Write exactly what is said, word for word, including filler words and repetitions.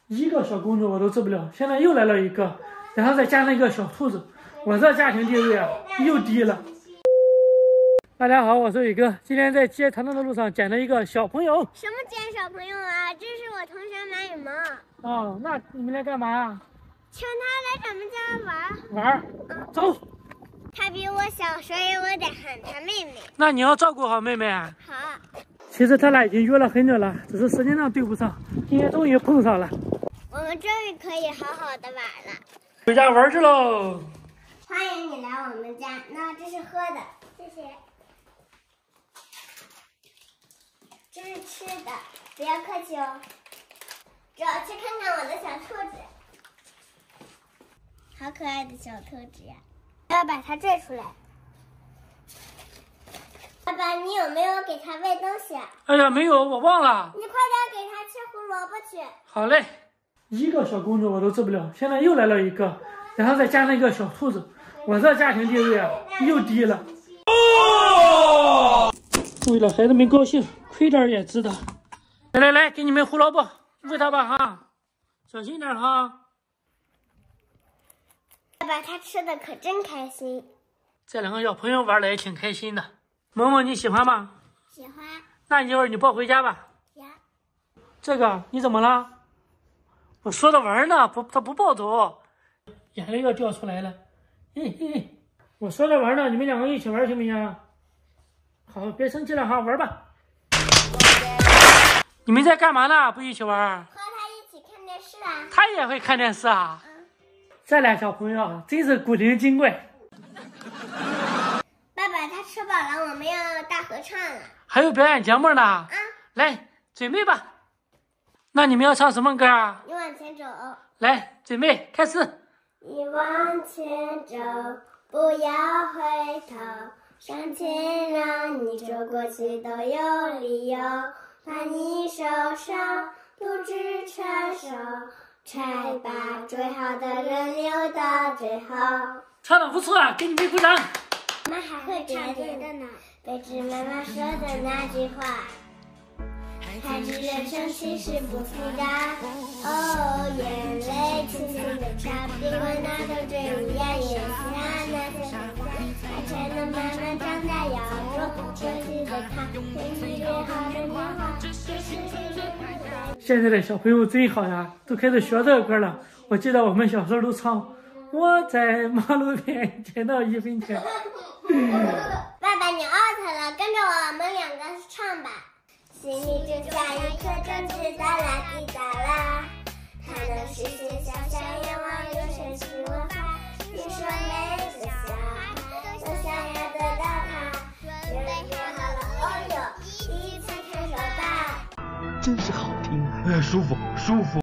一个小公主我都治不了，现在又来了一个，然后再加上一个小兔子，我这家庭地位啊又低了。大家好，我是伟哥，今天在接糖糖的路上捡了一个小朋友。 什么捡小朋友啊？这是我同学马雨萌。 哦，那你们来干嘛？ 请他来咱们家玩。 玩？嗯，走。 他比我小，所以我得喊他妹妹。 那你要照顾好妹妹啊。 好。 其实他俩已经约了很久了，只是时间上对不上，今天终于碰上了。 我们终于可以好好的玩了。 回家玩去喽！ 欢迎你来我们家。那这是喝的，谢谢。这是吃的，不要客气哦。走，去看看我的小兔子，好可爱的小兔子呀！要把它拽出来。爸爸，你有没有给它喂东西啊？ 哎呀，没有，我忘了。 你快点给它吃胡萝卜去。好嘞。一个小公主我都治不了，现在又来了一个，然后再加上一个小兔子，我这家庭地位啊又低了。哦！为了孩子们高兴，亏点也值得。来来来，给你们胡萝卜，喂它吧哈，小心点哈。 爸爸他吃的可真开心。 这两个小朋友玩的也挺开心的。萌萌你喜欢吗？ 喜欢。 那一会儿你抱回家吧。 呀。 这个你怎么了？我说着玩呢，不，他不抱走，眼泪要掉出来了。嘿嘿，我说着玩呢，你们两个一起玩行不行？好，别生气了哈，玩吧。你们在干嘛呢？不一起玩？ 和他一起看电视啊。 他也会看电视啊？ 嗯。 这俩小朋友啊，真是古灵精怪。 爸爸，他吃饱了，我们要大合唱了。 还有表演节目呢。 啊。 来，准备吧。那你们要唱什么歌啊？ 你往前走。 来，准备，开始。 你往前走，不要回头，向前让你走过去都有理由，怕你受伤，不知承受，才把最好的人留到最后。 唱得不错啊，给你们鼓掌。 妈妈还会唱别的呢，背着妈妈说的那句话。孩子人生其实不复杂，哦，眼泪轻轻的擦，别管那种最无压也是啊，那些爱才能慢慢长大，要做学习的他，给你最好的年华，这是现在的小朋友真好呀，都开始学这个歌了。我记得我们小时候都唱，我在马路边捡到一分钱。 爸爸，你 out 了，跟着我们两个唱吧。心里就像一颗种子，哒啦滴哒啦，它能实现小小愿望，有神奇魔法。听说每个小孩都想要得到它，越来越好了，哦哟，第一次看手吧， 真是好听，舒服舒服。